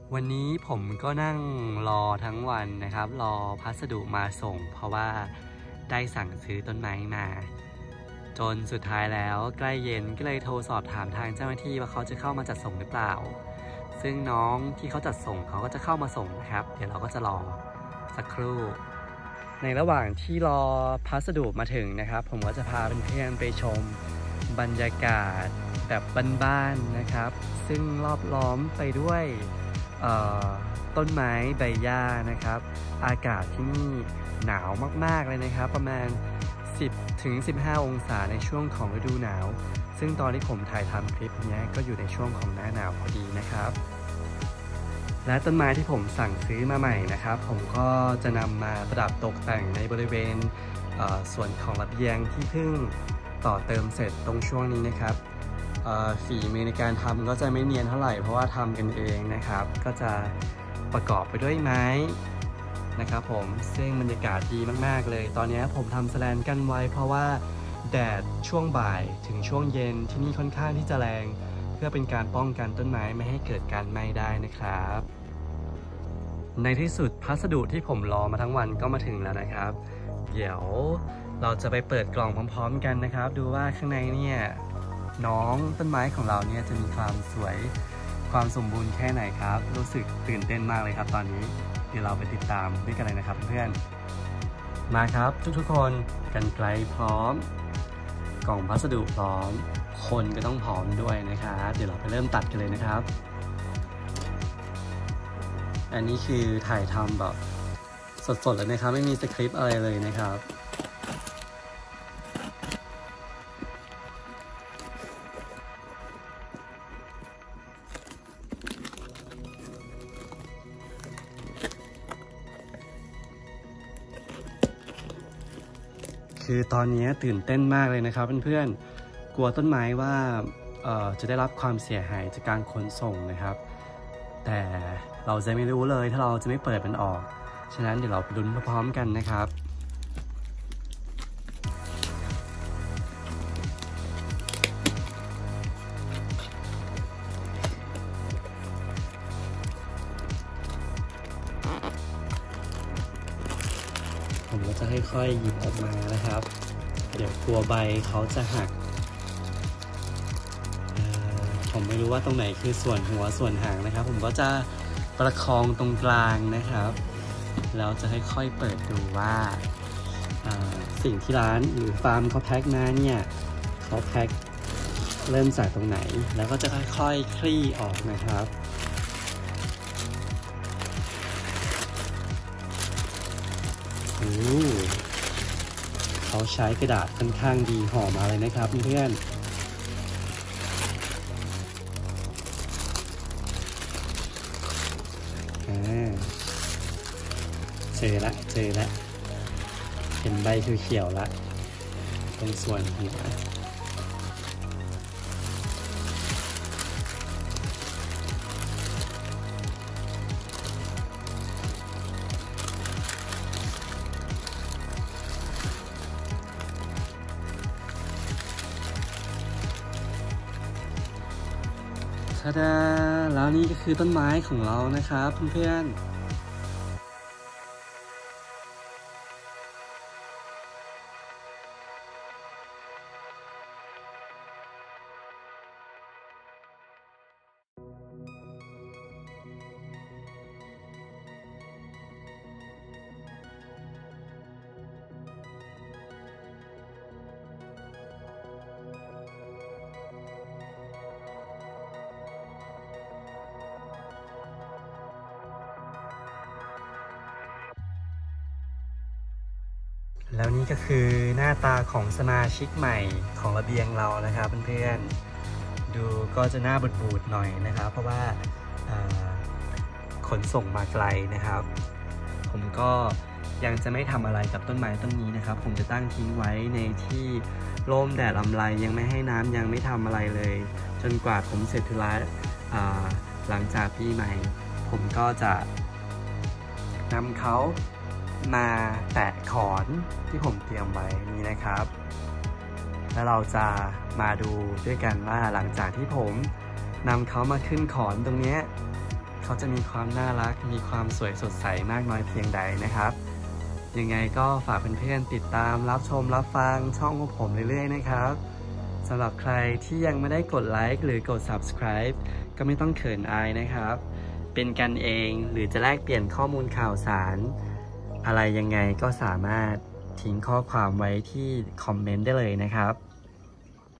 วันนี้ผมก็นั่งรอทั้งวันนะครับรอพัสดุมาส่งเพราะว่าได้สั่งซื้อต้นไม้มาจนสุดท้ายแล้วใกล้เย็นก็เลยโทรสอบถามทางเจ้าหน้าที่ว่าเขาจะเข้ามาจัดส่งหรือเปล่าซึ่งน้องที่เขาจัดส่งเขาก็จะเข้ามาส่งนะครับเดี๋ยวเราก็จะรอสักครู่ในระหว่างที่รอพัสดุมาถึงนะครับผมก็จะพาเพื่อนๆไปชมบรรยากาศแบบบ้านๆนะครับซึ่งรอบล้อมไปด้วยต้นไม้ใบหญ้านะครับอากาศที่นี่หนาวมากๆเลยนะครับประมาณ10 ถึง 15 องศาในช่วงของฤดูหนาวซึ่งตอนที่ผมถ่ายทำคลิปนี้ก็อยู่ในช่วงของหน้าหนาวพอดีนะครับและต้นไม้ที่ผมสั่งซื้อมาใหม่นะครับผมก็จะนำมาประดับตกแต่งในบริเวณส่วนของระเบียงที่เพิ่งต่อเติมเสร็จตรงช่วงนี้นะครับฝีมือในการทำก็จะไม่เนียนเท่าไหร่เพราะว่าทำกันเองนะครับก็จะประกอบไปด้วยไม้นะครับผมซึ่งบรรยากาศดีมากๆเลยตอนนี้ผมทำแสแลนกั้นไว้เพราะว่าแดดช่วงบ่ายถึงช่วงเย็นที่นี่ค่อนข้างที่จะแรงเพื่อเป็นการป้องกันต้นไม้ไม่ให้เกิดการไหม้ได้นะครับในที่สุดพัสดุที่ผมรอมาทั้งวันก็มาถึงแล้วนะครับเดี๋ยวเราจะไปเปิดกล่องพร้อมๆกันนะครับดูว่าข้างในเนี่ยน้องต้นไม้ของเราเนี่ยจะมีความสวยความสมบูรณ์แค่ไหนครับรู้สึกตื่นเต้นมากเลยครับตอนนี้เดี๋ยวเราไปติดตามด้วยกันเลยนะครับเพื่อนมาครับทุกๆคนกรรไกรพร้อมกล่องพัสดุพร้อมคนก็ต้องพร้อมด้วยนะครับเดี๋ยวเราไปเริ่มตัดกันเลยนะครับอันนี้คือถ่ายทำแบบสดๆเลยนะครับไม่มีสคริปต์อะไรเลยนะครับคือตอนนี้ตื่นเต้นมากเลยนะครับเพื่อนๆกลัวต้นไม้ว่าจะได้รับความเสียหายจากการขนส่งนะครับแต่เราจะไม่รู้เลยถ้าเราจะไม่เปิดมันออกฉะนั้นเดี๋ยวเราไปลุ้นพร้อมๆกันนะครับผมก็จะค่อยๆหยิบออกมานะครับเดี๋ยวกลัวใบเขาจะหักผมไม่รู้ว่าตรงไหนคือส่วนหัวส่วนหางนะครับผมก็จะประคองตรงกลางนะครับแล้วจะค่อยๆเปิดดูว่าสิ่งที่ร้านหรือฟาร์มเขาแพ็คมาเนี่ยเขาแพ็คเริ่มจากตรงไหนแล้วก็จะค่อยๆคลี่ออกนะครับเขาใช้กระดาษค่อนข้างดีห่อมาเลยนะครับเพื่อนเจอละเห็นใบเขียวๆละตรงส่วนหัวทาดาแล้วนี่ก็คือต้นไม้ของเรานะครับเพื่อนๆแล้วนี่ก็คือหน้าตาของสมาชิกใหม่ของระเบียงเรานะครับเพื่อนๆดูก็จะหน้าบูดๆหน่อยนะครับเพราะว่าขนส่งมาไกลนะครับผมก็ยังจะไม่ทำอะไรกับต้นไม้ต้นนี้นะครับผมจะตั้งทิ้งไว้ในที่ร่มแดดอำไรยังไม่ให้น้ำยังไม่ทำอะไรเลยจนกว่าผมเสร็จธุระหลังจากปีใหม่ผมก็จะนำเขามาแตะขอนที่ผมเตรียมไว้นี้นะครับแล้วเราจะมาดูด้วยกันว่าหลังจากที่ผมนำเขามาขึ้นขอนตรงนี้เขเขาจะมีความน่ารักมีความสวยสดใสมากน้อยเพียงใดนะครับยังไงก็ฝากเพื่อนๆติดตามรับชมรับฟังช่องของผมเรื่อยๆนะครับสำหรับใครที่ยังไม่ได้กดไลค์หรือกด Subscribe ก็ไม่ต้องเขินอายนะครับเป็นกันเองหรือจะแลกเปลี่ยนข้อมูลข่าวสารอะไรยังไงก็สามารถทิ้งข้อความไว้ที่คอมเมนต์ได้เลยนะครับ